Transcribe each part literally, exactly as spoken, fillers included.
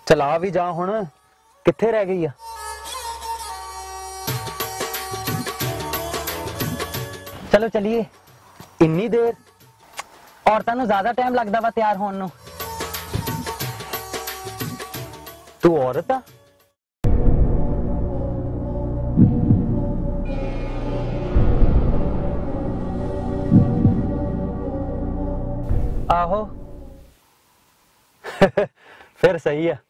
चला भी जा हुण, कित्थे रह गई आ? चलो चलिए। इन्नी देर? औरतां नूं ज्यादा टाइम लगदा वा तैयार होण नूं। तू औरत आ? आहो। फिर सही है।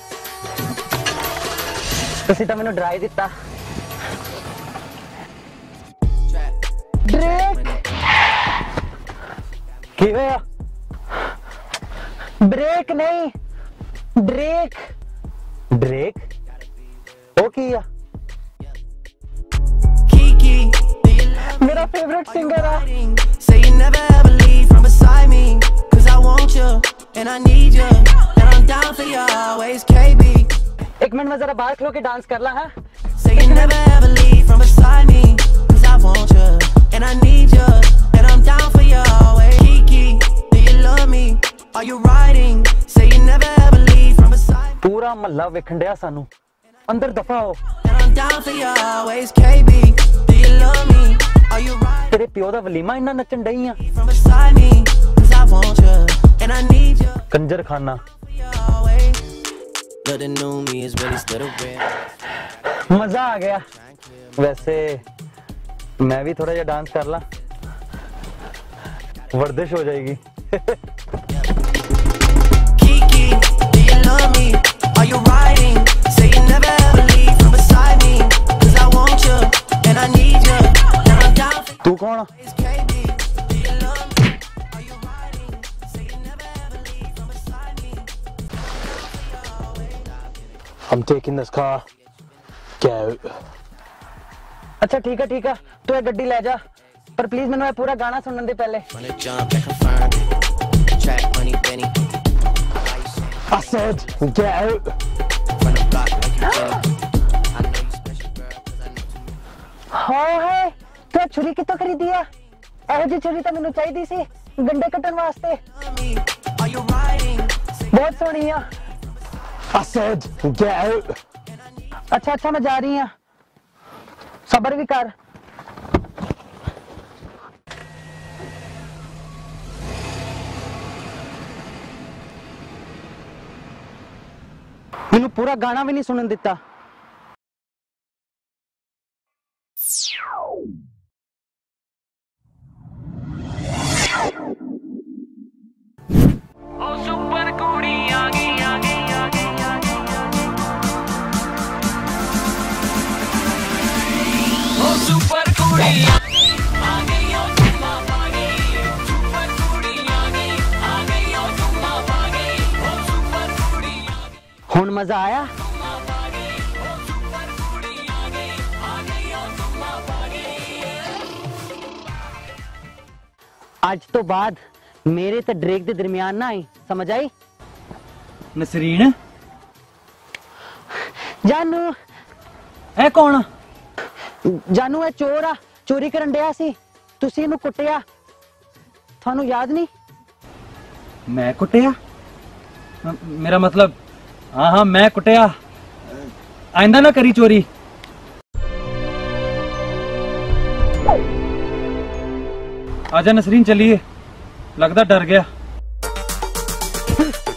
तुसीं तां मैनूं डरा ही दित्ता। ड्रेक की होया? ब्रेक नहीं, ड्रेक। ड्रेक वो की आ? मेरा फेवरेट सिंगर है। एक मिनट में जरा बाहर खलो के डांस कर ला। है पूरा महला वेखण दिया सानू, अंदर दफा हो। तेरे प्यो दा वलीमा इन्ना नचन डई आ। कंजर खाना। मजा आ गया। वैसे मैं भी थोड़ा जिहा डांस कर ला, वर्जिश हो जाएगी। तू कौन? I'm taking this car. Get out. अच्छा ठीक है ठीक है, तू एक गड्डी ले जा, पर प्लीज मैंने ये पूरा गाना सुनने दे पहले। I said get out. हाँ है, तो छुरी कितों खरीदी है? ऐहो जी छुरी तो मैनू चाहिदी सी गंडे कटन वास्ते। बहुत सोहनी है। I said get out. अच्छा अच्छा मैं जा रही हूँ, सबर भी कर। मैनू पूरा गाना भी नहीं सुनन दिता। ओ सुपर कुड़ी आ गई आ गई आ गई आ गई। ओ सुपर कुड़ी आ गई आ गई ओ सुम्मा पा गई। सुपर कुड़ी आ गई आ गई ओ सुम्मा पा गई। ओ सुपर कुड़ी आ गई। हुण मजा आया? आज तो बाद मेरे ते ड्रेक दे दरमियान ना आई, समझ आई? नसरीन जानू ए कौन? जानू ए चोर आ, चोरी करन दिया सी, तुसी इनू कुटिया, थानू याद नहीं? मैं कुटिया? मेरा मतलब हाँ हाँ मैं कुटिया, आइंदा ना करी चोरी। आजा नसरीन चलिए, लगता डर गया।